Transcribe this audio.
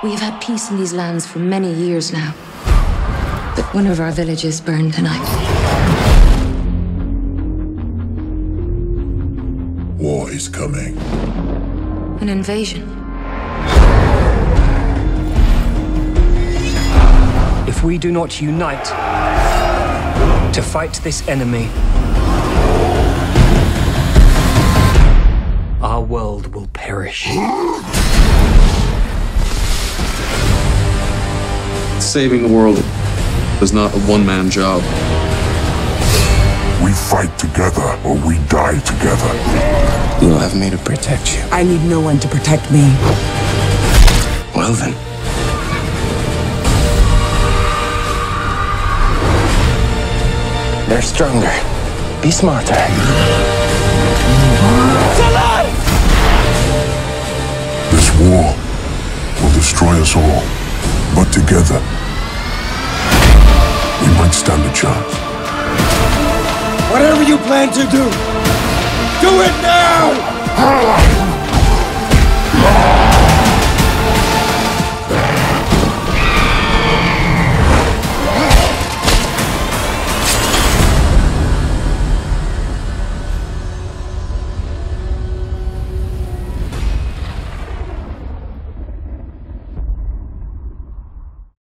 We've had peace in these lands for many years now. But one of our villages burned tonight. War is coming. An invasion. If we do not unite to fight this enemy, our world will perish. Saving the world is not a one-man job. We fight together or we die together. You'll have me to protect you. I need no one to protect me. Well then. They're stronger. Be smarter. This war will destroy us all. But together, we might stand a chance. Whatever you plan to do, do it now!